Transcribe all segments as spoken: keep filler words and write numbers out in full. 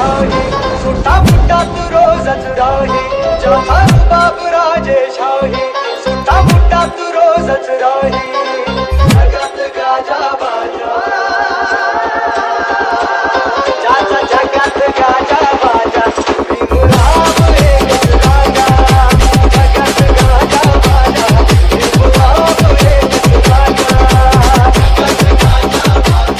शाही सुट्टा मुट्टा तू रोजच राही जाता बाबू राजेशाही सुट्टा मुट्टा तू रोजच राही जगात गाजा बाजा ज्याचा जगात गाजा बाजा भीमराव एकच राजा जगात गाजा बाजा भीमराव एकच राजा जगात गाजा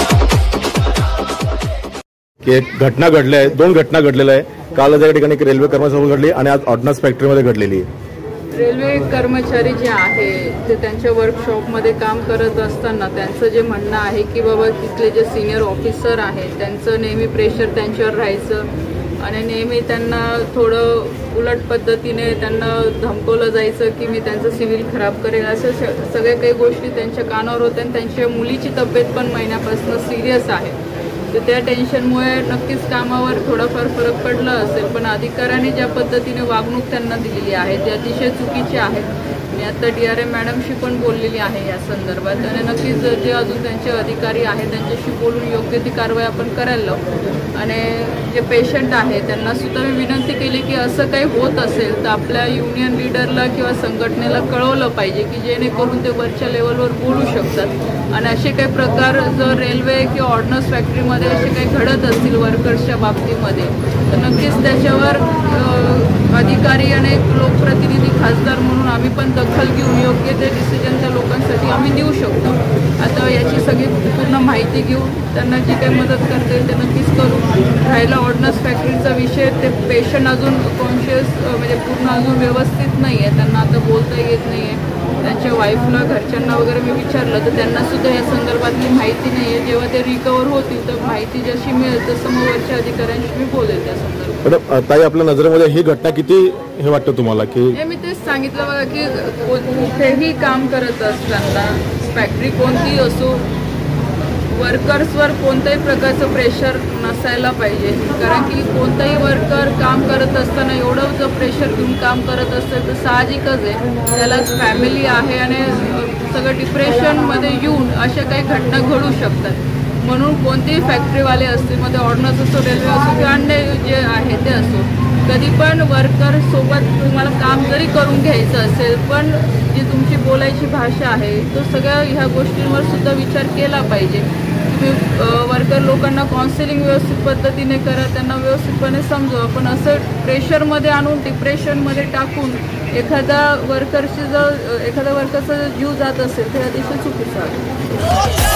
की एक घटना घडली आहे, दोन घटना घडलेल्या आहे. काल त्या ठिकाणी एक रेल्वे कर्मचारी घडली आणि आज ऑर्डनन्स फॅक्टरीमध्ये घडलेली आहे. रेल्वे कर्मचारी जे आहे ते त्यांच्या वर्कशॉपमध्ये काम करत असताना त्यांचं जे म्हणणं आहे की बाबा तिथले जे सिनियर ऑफिसर आहेत त्यांचं नेहमी प्रेशर त्यांच्यावर राहायचं आणि नेहमी त्यांना थोडं उलट पद्धतीने त्यांना धमकवलं जायचं की मी त्यांचं सिव्हिल खराब करेल, असं सगळ्या काही गोष्टी त्यांच्या कानावर होत्या. आणि त्यांच्या मुलीची तब्येत पण महिन्यापासून सिरियस आहे, तर त्या टेन्शनमुळे नक्कीच कामावर थोडाफार फरक पडला असेल. पण अधिकाऱ्यांनी ज्या पद्धतीने वागणूक त्यांना दिलेली आहे ते अतिशय चुकीची आहे. मी आता डी आर एम मॅडमशी पण बोललेली आहे या संदर्भात आणि नक्कीच जे अजून त्यांचे अधिकारी आहेत त्यांच्याशी बोलून योग्य ती कारवाई आपण करायला लावू. आणि जे पेशंट आहे त्यांना सुद्धा मी विनंती केली की असं काही होत असेल तर आपल्या युनियन लीडरला किंवा संघटनेला कळवलं पाहिजे की जेणेकरून ते वरच्या लेवलवर बोलू शकतात. आणि असे काही प्रकार जर रेल्वे किंवा ऑर्डनन्स फॅक्टरीमध्ये असे काही घडत असतील वर्कर्सच्या बाबतीमध्ये तर नक्कीच त्याच्यावर अधिकारी आणि लोकप्रतिनिधी खासदार म्हणून आम्ही पण दखल घेऊन योग्य ते डिसिजन त्या लोकांसाठी आम्ही देऊ शकतो. आता याची सगळी पूर्ण माहिती घेऊन त्यांना जी काही मदत करता येईल ते नक्कीच करू. राहिला ऑर्डनन्स फॅक्टरीचा विषय, ते पेशंट अजून कॉन्शियस म्हणजे पूर्ण अजून व्यवस्थित नाही आहे, त्यांना आता बोलता येत नाही आहे. त्यांच्या वाईफला घरच्यांना वगैरे मी विचारलं तर त्यांना सुद्धा या संदर्भातली माहिती नाही आहे. जेव्हा ते रिकवर होतील तर माहिती जशी मिळेल तसं मग वरच्या अधिकाऱ्यांशी मी बोलेल त्या संदर्भात. ताई, आपल्या नजरेमध्ये ही घटना किती हे वाटतं तुम्हाला की मी तेच सांगितलं बघा की कुठेही काम करत असताना फॅक्टरी कोणतीही असो वर्कर्सवर कोणत्याही प्रकारचं प्रेशर नसायला पाहिजे. कारण की कोणताही वर्कर काम करत असताना एवढं जर प्रेशर घेऊन काम करत असेल तर साहजिकच आहे त्यालाच फॅमिली आहे आणि सगळं डिप्रेशनमध्ये येऊन अशा काही घटना घडू शकतात. म्हणून कोणतेही फॅक्टरीवाले असतील, मध्ये ऑर्डनन्स असो, रेल्वे असो किंवा अन्य जे आहे ते असो, कधी पण वर्कर सोबत तुम्हाला काम जरी करून घ्यायचं असेल पण जी तुमची बोलायची भाषा आहे तो सगळ्या ह्या गोष्टींवर सुद्धा विचार केला पाहिजे. तुम्ही वर्कर लोकांना काउन्सिलिंग व्यवस्थित पद्धतीने करा, त्यांना व्यवस्थितपणे समजवा. पण असं प्रेशरमध्ये आणून डिप्रेशनमध्ये टाकून एखादा वर्करची जर एखाद्या वर्करचा जर जीव जात असेल तर अतिशय चुकीचं आहे.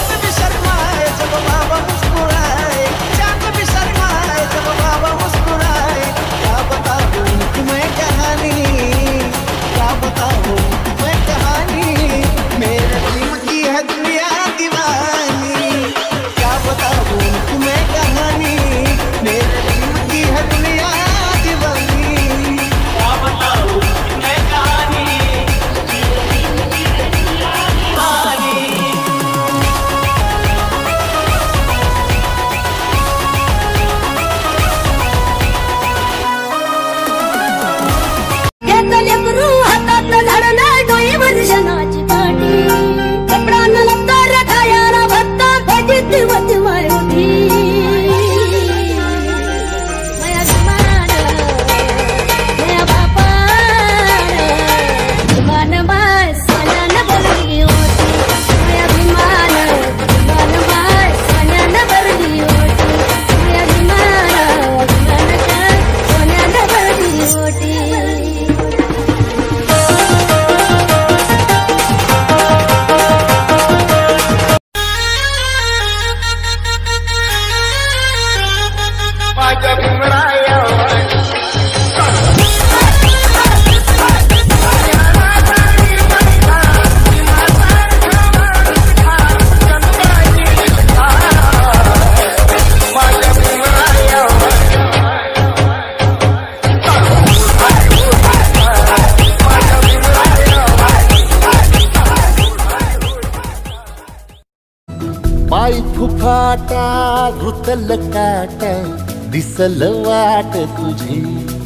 पाय फुफाटा रुतल काट दिसल वाट तुझी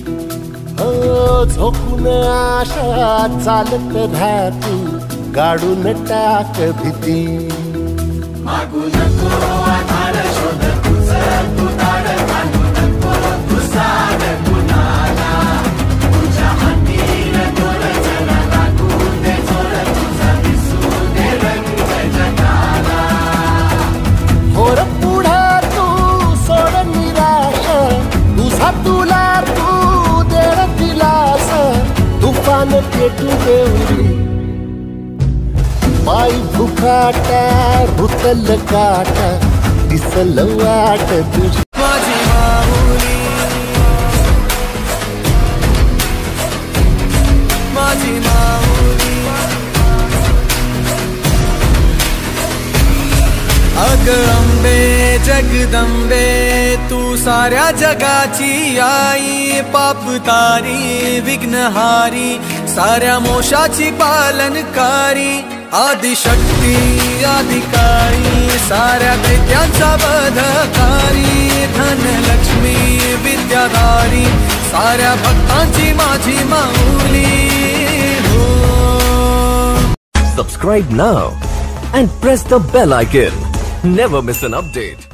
हो झोपून आशा चालत राहती गाडून टाक भीती मागू नको आधार शोध तुझं तू ताड घालू नको तू गौरी पायी भुखाटा रुतल काटा दिसल वाट तुझी माझी माऊली माझी माऊली अग अंबे जगदंबे तू साऱ्या जगाची आई पाप तारी विघ्नहारी साऱ्या मोशाची पालनकारी आदिशक्ती अधिकारी साऱ्या दैत्यांचा वधकारी धनलक्ष्मी विद्याधारी साऱ्या भक्तांची माझी माऊली हो. Subscribe now and press the bell icon. Never miss an update.